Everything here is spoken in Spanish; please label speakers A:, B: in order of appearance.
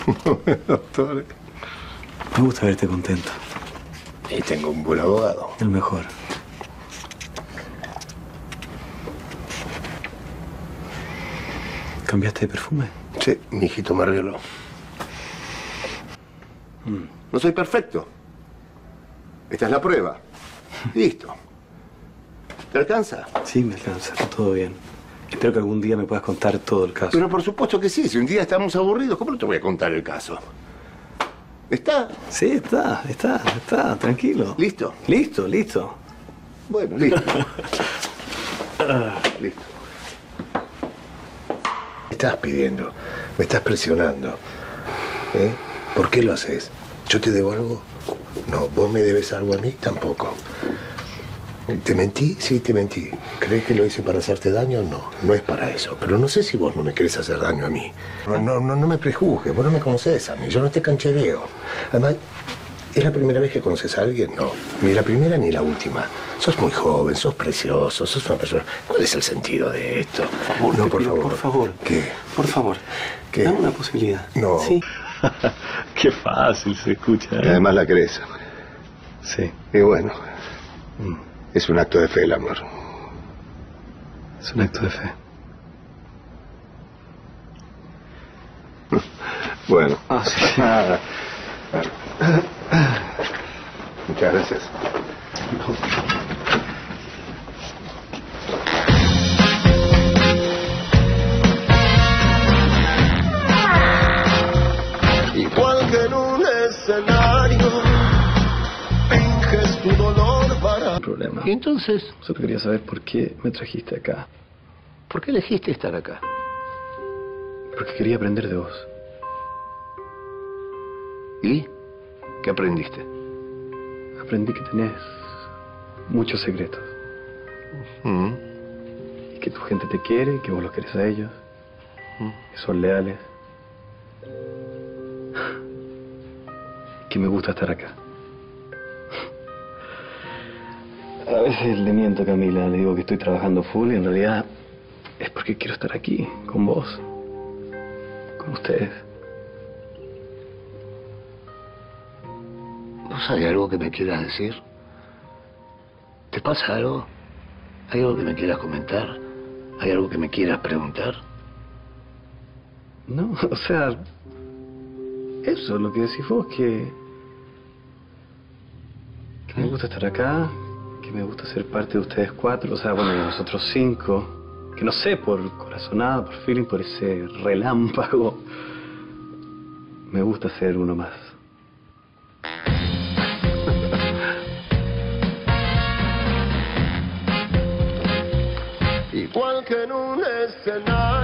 A: Doctor.
B: Me gusta verte contento.
A: Y tengo un buen abogado.
B: El mejor. ¿Cambiaste de perfume?
A: Sí, mi hijito me arregló. No soy perfecto. Esta es la prueba. Listo. ¿Te alcanza?
B: Sí, me alcanza. Está todo bien. Espero que algún día me puedas contar todo el caso.
A: Pero por supuesto que sí. Si un día estamos aburridos, ¿cómo no te voy a contar el caso? ¿Está?
B: Sí, está. Tranquilo.
A: ¿Listo?
B: Listo.
A: Bueno, listo. Listo. Me estás pidiendo, me estás presionando. ¿Eh? ¿Por qué lo haces? ¿Yo te debo algo? No. ¿Vos me debes algo a mí? Tampoco. ¿Te mentí? Sí, te mentí. ¿Crees que lo hice para hacerte daño? No, no es para eso. Pero no sé si vos no me querés hacer daño a mí. No me prejuzgues, vos no me conocés a mí, yo no te canchereo. Además, ¿es la primera vez que conoces a alguien? No, ni la primera ni la última. Sos muy joven, sos precioso, sos una persona... ¿Cuál es el sentido de esto?
B: No, por favor. Por favor.
A: ¿Qué?
B: Por favor.
A: ¿Qué?
B: Dame una posibilidad.
A: No.
B: Sí. Qué fácil se escucha,
A: Y además la crees.
B: Sí.
A: Y bueno, es un acto de fe el amor.
B: Es un acto de fe.
A: Bueno.
B: Sí.
A: Muchas gracias.
C: Igual que en un escenario, finges tu dolor para...
B: Problema.
A: ¿Y entonces?
B: Solo quería saber por qué me trajiste acá.
A: ¿Por qué elegiste estar acá?
B: Porque quería aprender de vos.
A: ¿Y? ¿Qué aprendiste?
B: Aprendí que tenés muchos secretos. Y que tu gente te quiere, que vos los querés a ellos. Que son leales. Que me gusta estar acá. A veces le miento a Camila, le digo que estoy trabajando full y en realidad es porque quiero estar aquí, con vos. Con ustedes.
A: ¿Vos hay algo que me quieras decir? ¿Te pasa algo? ¿Hay algo que me quieras comentar? ¿Hay algo que me quieras preguntar?
B: No, o sea, eso, lo que decís vos, que me gusta estar acá, que me gusta ser parte de ustedes cuatro, o sea, bueno, de nosotros cinco, que no sé, por corazonada, por feeling, por ese relámpago, me gusta ser uno más.
C: Igual que en un escenario.